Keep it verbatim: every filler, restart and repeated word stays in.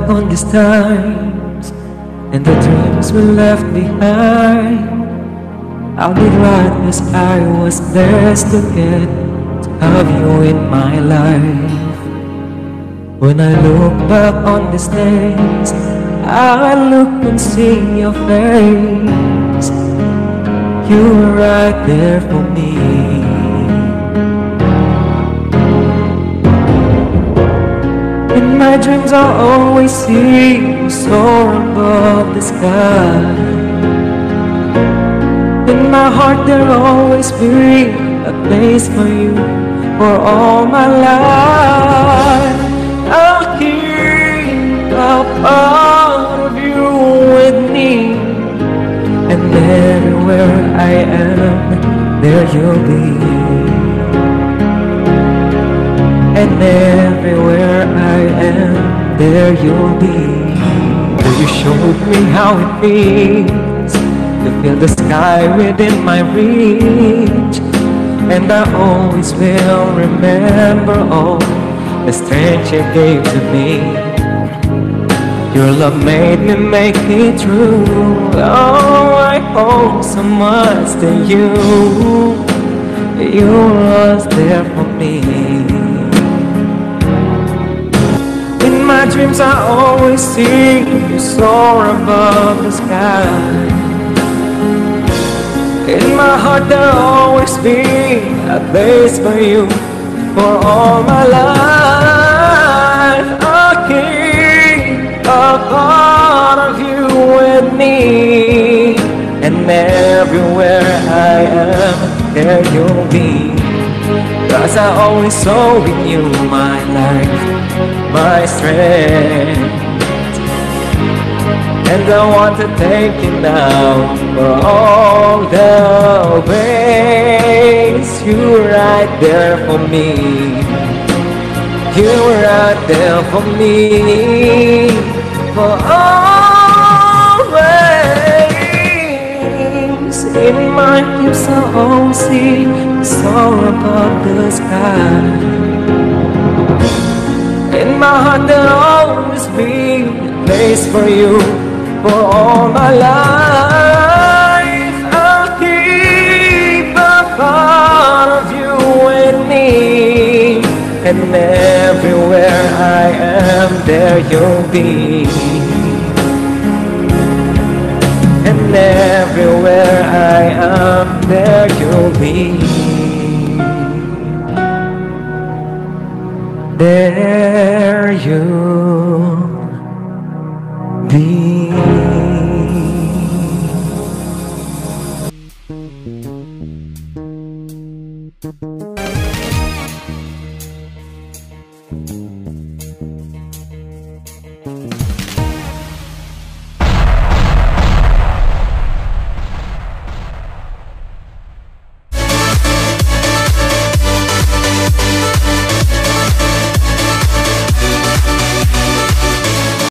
on these times and the dreams we left behind, I'll be glad as I was blessed to get to have you in my life. When I look back on these days, I look and see your face. You were right there for me. In my dreams I always see you soar above the sky. In my heart there'll always be a place for you for all my life. I'll keep a part of you with me, and everywhere I am, there you'll be. And everywhere I am, there you'll be. You showed me how it feels to feel the sky within my reach, and I always will remember all the strength you gave to me. Your love made me make it true. Oh, I owe so much to you. You was there for me. In my dreams I always see you soar above the sky. In my heart there'll always be a place for you for all my life. I'll keep a part of you with me, and everywhere I am, there you'll be. 'Cause I always saw in you my life, my strength, and I want to thank you now for all the ways you were right there for me. You were right there for me, for always. In my dreams I always see you soar above the sky. In my heart there'll always be a place for you for all my life. I'll keep a part of you with me, and everywhere I am, there you'll be. And everywhere I am, there you'll be. There you'll be.